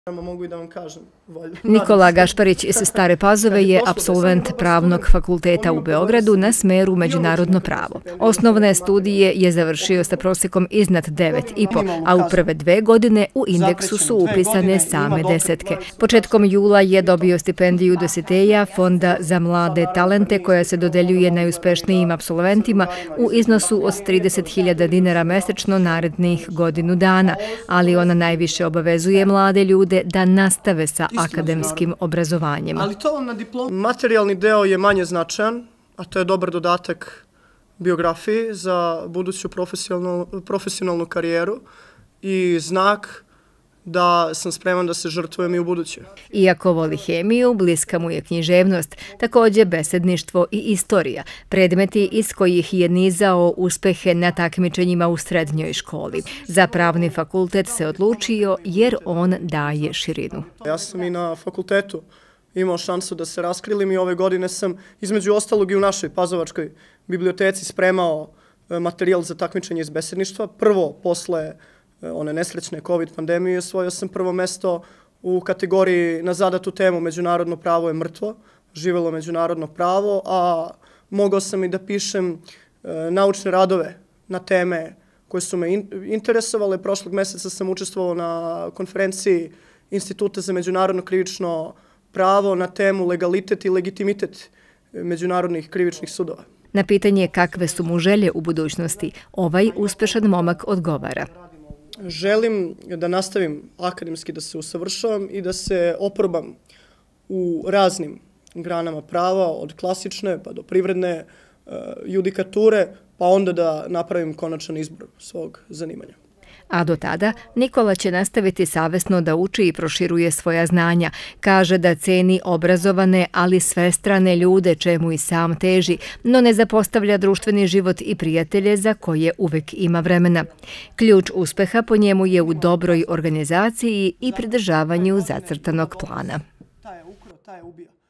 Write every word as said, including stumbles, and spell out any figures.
Mogu i da vam kažem. Nikola Gašparić iz Stare Pazove je apsolvent Pravnog fakulteta u Beogradu na smeru Međunarodno pravo. Osnovne studije je završio sa prosjekom iznad devet i po, a u prve dve godine u indeksu su upisane same desetke. Početkom jula je dobio stipendiju Dositeja, Fonda za mlade talente, koja se dodeljuje najuspešnijim apsolventima u iznosu od trideset hiljada dinara mesečno narednih godinu dana, ali ona najviše obavezuje mlade ljude da nastave sa akademskim obrazovanjima. Materijalni deo je manje značajan, a to je dobar dodatak biografiji za buduću profesionalnu karijeru i znak da sam spreman da se žrtvujem i u buduće. Iako voli hemiju, bliska mu je književnost, također besedništvo i istorija, predmeti iz kojih je nizao uspehe na takmičenjima u srednjoj školi. Za Pravni fakultet se odlučio jer on daje širinu. Ja sam i na fakultetu imao šansu da se raskrilim i ove godine sam između ostalog i u našoj Pazovačkoj biblioteci spremao materijal za takmičenje iz besedništva. Prvo, posle one nesrećne COVID pandemije, osvojio sam prvo mesto u kategoriji na zadatu temu Međunarodno pravo je mrtvo, živelo međunarodno pravo, a mogao sam i da pišem naučne radove na teme koje su me interesovale. Prošlog meseca sam učestvovao na konferenciji Instituta za međunarodno krivično pravo na temu legalitet i legitimitet međunarodnih krivičnih sudova. Na pitanje kakve su mu želje u budućnosti, ovaj uspešan momak odgovara. Želim da nastavim akademski da se usavršavam i da se oprobam u raznim granama prava, od klasične pa do privredne judikature, pa onda da napravim konačan izbor svog zanimanja. A do tada Nikola će nastaviti savesno da uči i proširuje svoja znanja. Kaže da ceni obrazovane, ali svestrane ljude, čemu i sam teži, no ne zapostavlja društveni život i prijatelje za koje uvek ima vremena. Ključ uspeha po njemu je u dobroj organizaciji i pridržavanju zacrtanog plana.